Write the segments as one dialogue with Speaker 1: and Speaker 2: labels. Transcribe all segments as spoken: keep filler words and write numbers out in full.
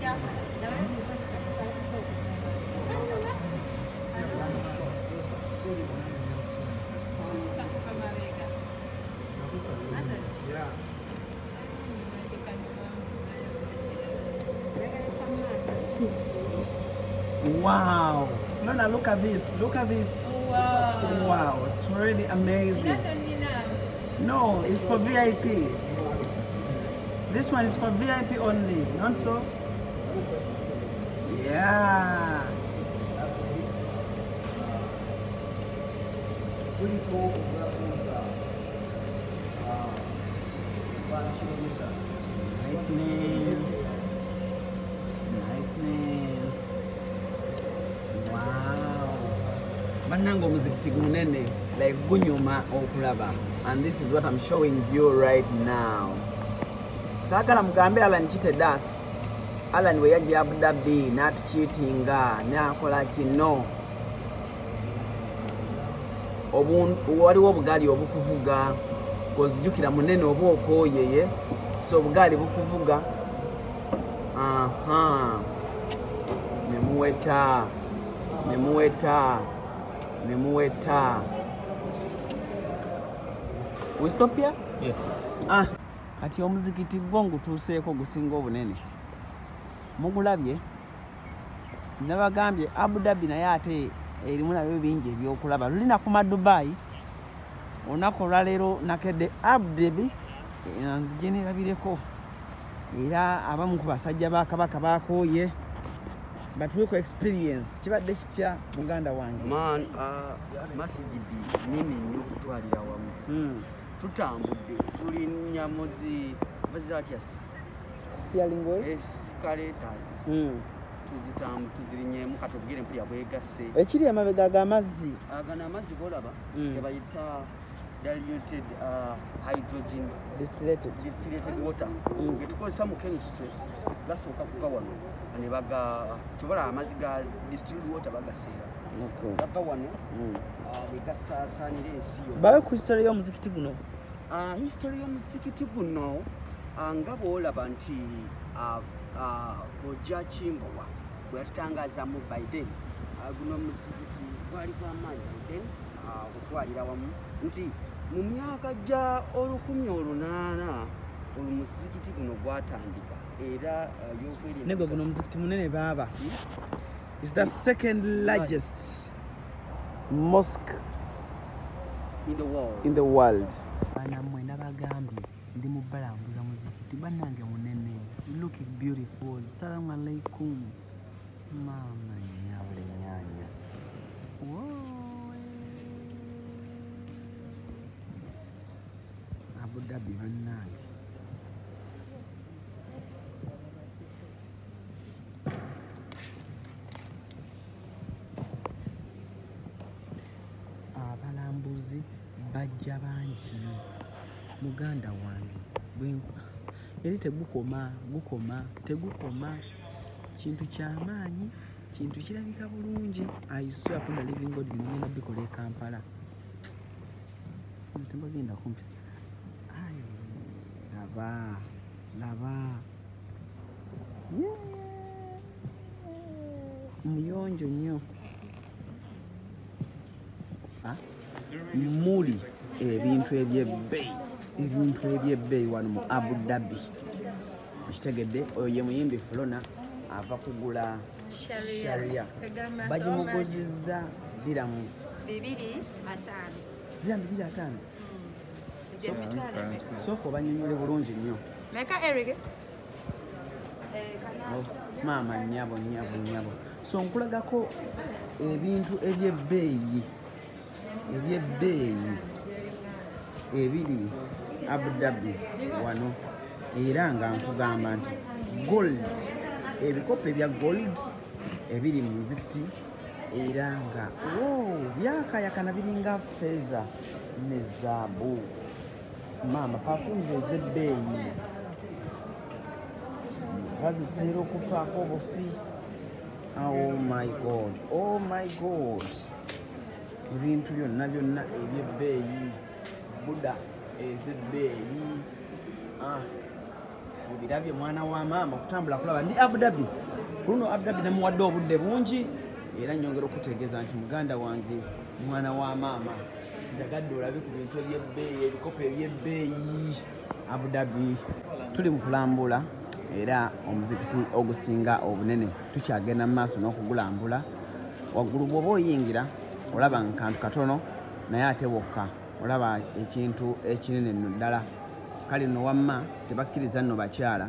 Speaker 1: Wow. Lona, look at this. Look at this. Wow. Wow. It's really amazing. No, it's for V I P. This one is for V I P only, not so? Yeah. Niceness. Niceness. Wow. Banango muzikiti munene like gunyuma okulaba. And this is what I'm showing you right now. Sakala mugambe Alan cheated us. Alan we yaji Abu Dhabi not cheating nakola kino. Obun wali obugali obukuvuga kozijukira munene oboko yeye. So bugali bukuvuga. Aha. Nemuweta. Nemuweta. Nemuweta. We stop here?
Speaker 2: Yes.
Speaker 1: Ah. Kati omuzikiti gongo tuseeko gusinga obunene. Mugulabye. Nabagambye Abu Dhabi naye ate erimu nabyo bingi ebyokulaba. Lulina ku Dubai. Onako lwaleero nakedde Abu Dhabi nzije nerabireko. Era abamu ku basajja ba Kabaka bakooye. But we ko experience kibadde kitya muganda wange.
Speaker 3: Man, uh, masjidi nini nnyo kutwalira wamu.
Speaker 1: Mm.
Speaker 3: Tutambudde tuli nyamuzi baziratias
Speaker 1: Steering wheel?
Speaker 3: escalators.
Speaker 1: Mm.
Speaker 3: Tuzitambu tuzirinyemu katubwire mpya bwegase.
Speaker 1: Ekiri amabega gamazzi.
Speaker 3: Agana amazzi golaba
Speaker 1: Mm.
Speaker 3: tebayita diluted uh, hydrogen
Speaker 1: Distillated.
Speaker 3: distillated water.
Speaker 1: Mm.
Speaker 3: Getukozesa mu chemistry gasooka kuva wano ne baga tubola amazzi ga distilled water bagaseera.
Speaker 1: Okay.
Speaker 3: Gava wano
Speaker 1: Mm.
Speaker 3: uh, ne gasaasaanira ensi yonna.
Speaker 1: Bawe ku history y'omuzikiti guno.
Speaker 3: Uh, history y'omuzikiti guno uh, nga bw'olaba nti uh, uh, Kojja Kimbowa bwe yatutangaazamu by then uh, guno muzikiti gwali gw'amaanyi by then uh, kutwalira wamu nti mu myaka gya olukumi olunaana olumuzikiti guno gwatandika era uh, yokwerinda
Speaker 1: Nego guno muzikiti munene baba. It's the second largest mosque
Speaker 3: in the world.
Speaker 1: in the world. Bana mwe nabagambye ndi mubalanguza muzikiti banange munene. Look beautiful. Assalamu alaikum. Mama nyawle nyanya. Whoa. Abu Dhabi banange. Abalambuzi bajja bangi muganda wange bwenkwa eri tegukoma gukoma tegukoma kintu kyamaanyi kintu kirabika bulungi. I swear kuna living God mugenda bikola e Kampala ntemba genda kumpisa ayo laba laba yeah. Muyonjo nnyo muli ebintu ebyebbeeyi ebintu ebyebbeeyi wano mu Abu Dhabi. Kitegedde oyo ye muyimbi Flona ava kugula Sharia bagimugozizza diramu
Speaker 4: bibiri ataano
Speaker 1: diramu bibiri ataano. Sooka obanyonyole bulungi nnyo.
Speaker 4: Meka Eric
Speaker 1: maama nnyabo nnyabo nnyabo. So nkulagako ebintu ebyebbeeyi ebyebbeeyi ebiri Abu Dhabi wano era nga nkugamba nti gold ebikopo ebya gold ebiri mu muzikiti era nga wow byakayakana biringa feza ne zaabu. Mama perfumes ez'ebbeeyi baziseera okufaako obufi. Oh my God, oh my God. Ebintu byonna byonna ebyebbeeyi Buddha ez'ebbeeyi. Ah, obirabye mwana wa maama kutambula kulaba ndi Abu Dhabi luno Abu Dhabi namuwadde obudde bungi era nyongera okutegeeza nti muganda wange mwana wa maama njagadde olabe ku bintu ebyebbeeyi ebikopo ebyebbeeyi Abu Dhabi tuli mu kulambula era omuzikiti ogusinga obunene tukyagenda mu maaso n'okugulambula waggulu bw'oba oyingira olaba nkantu katono naye ate wokka olaba ekintu ekinene nno ddala kale nno wamma tebakkiriza nno bakyala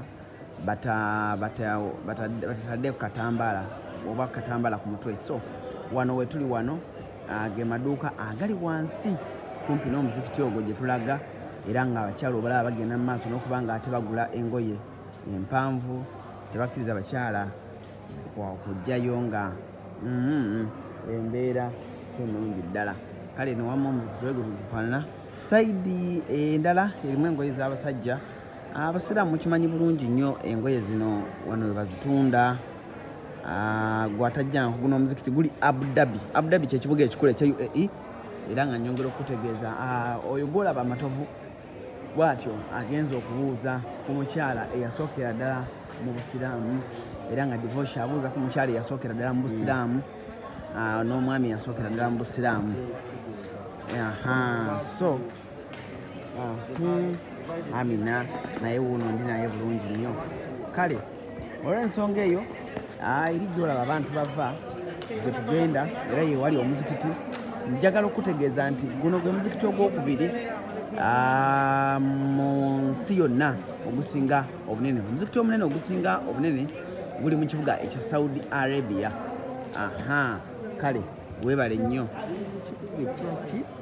Speaker 1: batadde ku katambaala oba katambaala ku mutwe so wano we tuli wano ge maduuka agali wansi kumpi n'omuzikiti ogwo gye tulaga era ng'abakyala obalaba bagenda mu maaso n'okuba nga ate bagula engoye empanvu tebakkiriza bakyala kujjayo nga embeera ennungi ddala kale nowamma omuzikiti wegwe gufaanana sayidi endala erimu engoye z'abasajja abasiraamu mukimanyi bulungi nnyo engoye zino wano we bazitunda gwatajja guno omuzikiti guli Abu Dhabi Abu Dhabi kyekibuga ekikulu ekya U A E era nga nyongera okutegeeza oyo gwolaba amatovu bwatyo agenza okubuuza ku mukyala eyasookera ddala mu busiraamu era nga divorce abuuza ku mukyala eyasookera ddala mu busiraamu n'omwami yasookera ddala mu busiraamu so Amina naye wuuno ndi naye bulungi nnyo kale olw'ensonga eyo eri gyolaba abantu bava gye tugenda era ye wali omuzikiti njagala okutegeeza nti guno gwe muzikiti ogwokubiri mu nsi yonna ogusinga obunene omuzikiti omunene ogusinga obunene guli mu kibuga ekya Saudi Arabia aha kale weebale nnyo ekyaki